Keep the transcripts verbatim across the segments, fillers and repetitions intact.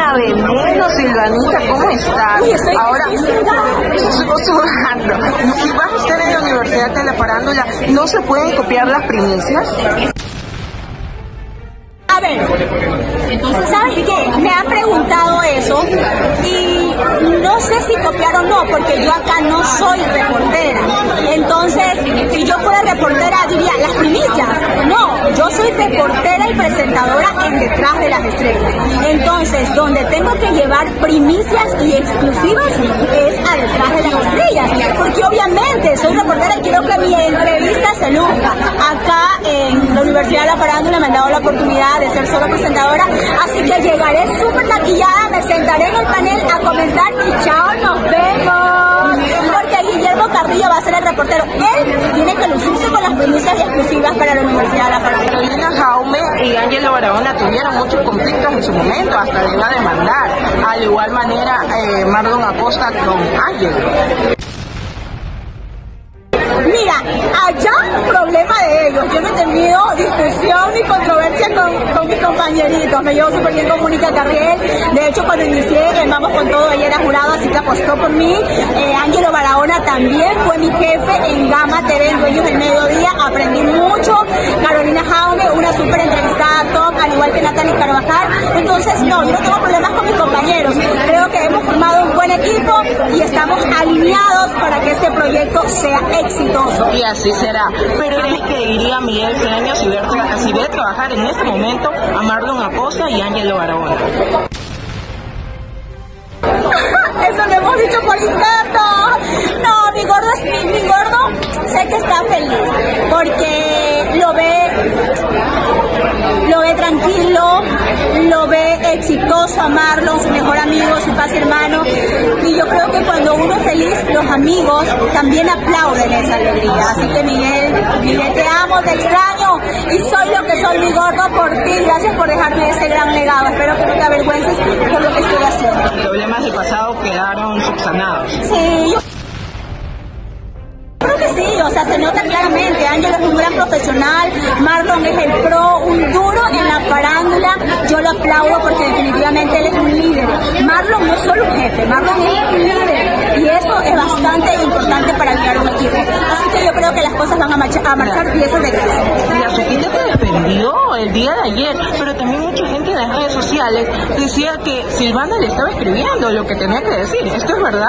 a veneno, Silvanita, ¿cómo estás? Uy, estoy, ahora, estoy estoy sudando. Si vas a estar en la Universidad de la Farándula, ¿no se pueden copiar las primicias? A ver, ¿sabes qué? Me han preguntado eso y no sé si copiar o no, porque yo acá no soy reportera. Entonces, si yo fuera reportera, diría, las primicias. No, yo soy reportera y presentadora en Detrás de las Estrellas. Entonces, donde tengo que llevar primicias y exclusivas es a Detrás de las Estrellas. Porque obviamente soy reportera y quiero que mi entrevista se luzca. Acá en la Universidad de la Farándula me han dado la oportunidad de ser solo presentadora, así que llegaré súper maquillada, me sentaré en el panel a comentar y chao, nos vemos. Porque Guillermo Carrillo va a ser el reportero. Él tiene que lucirse con las primicias exclusivas para la Universidad de la Farándula. Carolina Jaume y Ángelo Barahona tuvieron muchos conflictos en su momento, hasta le iba a demandar. Al igual manera, eh, Marlon Acosta con Ángelo. Mira, allá problema de ellos. Yo no he tenido discusión ni controversia con, con mis compañeritos. Me llevo súper bien con Mónica Carriel. De hecho, cuando inicié en Vamos con Todo, ella era jurado, así que apostó por mí. Eh, Ángelo Barahona también fue mi jefe en Gama T V, en Dueños del Mediodía. Aprendí mucho. Carolina Jaume, una súper entrevistada top, al igual que Natalie Carvajal. Entonces, no, yo no tengo problemas con mis compañeros. Creo que hemos formado un buen equipo y estamos alineados para que este proyecto sea exitoso. Y así será. Pero es que diría Miguel Cedeño si ve, si ve trabajar en este momento a Marlon Acosta y Ángelo Barahona. Eso lo hemos dicho por interno. No, mi gordo es mi, mi gordo. Sé que está feliz porque lo ve, lo ve tranquilo, lo ve exitoso a Marlon, su mejor amigo, su casi hermano. Y yo creo que cuando uno es feliz, los amigos también aplauden esa alegría. Así que Miguel, Miguel, te amo, te extraño y soy lo que soy, mi gordo, por ti. Gracias por dejarme ese gran legado. Espero que no te avergüences por lo que estoy haciendo. Los problemas del pasado quedaron subsanados. Sí, yo creo que sí, o sea, se nota claramente. Ángelo es un gran profesional, Marlon es el pro, un duro en la farándula. Yo lo aplaudo porque definitivamente él es un líder. Marlon no es solo un jefe, Marlon es un líder y eso es bastante importante para crear un equipo. Así que yo creo que las cosas van a marchar, a marchar piezas de casa. La Suquita te defendió el día de ayer, pero también mucha gente en las redes sociales decía que Silvana le estaba escribiendo lo que tenía que decir. ¿Esto es verdad?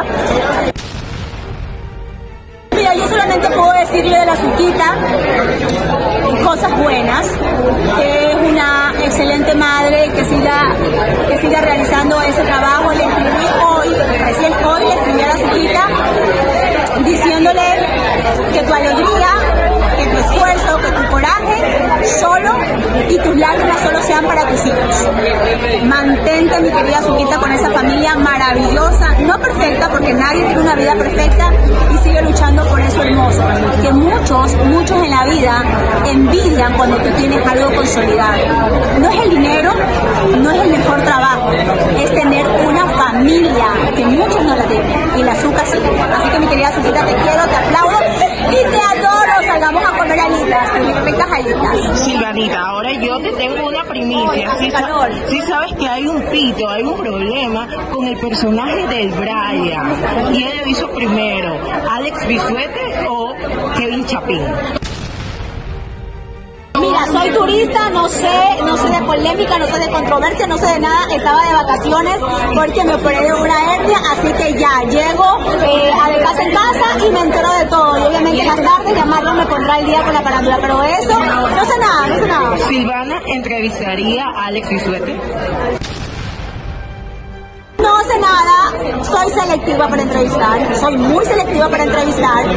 Mira, yo solamente puedo decirle de la Suquita cosas buenas, que es una excelente madre, que siga, que siga realizando ese trabajo. Le escribí hoy, recién hoy le escribí a la Suquita diciéndole que tu alegría, que tu esfuerzo, que tu coraje solo y tus lágrimas solo sean para tus hijos. Mantente, mi querida Suquita, con esa familia maravillosa, no perfecta, porque nadie tiene una vida perfecta, y sigue luchando por eso hermoso, que muchos, muchos en la vida envidian cuando tú tienes algo consolidado. No es el dinero, no es el mejor trabajo, es tener una familia, que muchos no la tienen, y la azúcar sí. Así que mi querida Suquita, te quiero, te aplaudo y te adoro. Salgamos a comer alitas, mis ricas alitas. Silvanita, ahora yo te tengo una primicia. Si sa sí sabes que hay un pito, hay un problema con el personaje del Brian. Y él lo hizo primero, ¿Alex Bisuete o Kevin Chapín? Mira, soy turista, no sé, no sé de polémica, no sé de controversia, no sé de nada. Estaba de vacaciones porque me operé de una hernia, así que ya llego eh, a de casa en casa y me entero de todo. Y obviamente más tarde llamarlo me pondrá el día con la farándula, pero eso, no sé nada, no sé nada. ¿Silvana entrevistaría a Alex Bisuete? No sé nada, soy selectiva para entrevistar, soy muy selectiva para entrevistar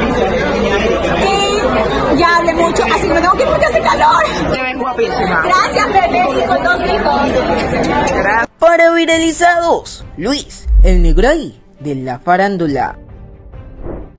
y ya hablé mucho, así que me tengo que ir porque hace calor. Te ves guapísima. Gracias, bebé, y con dos hijos. Para Viralizados, Luis, el negro ahí de la farándula.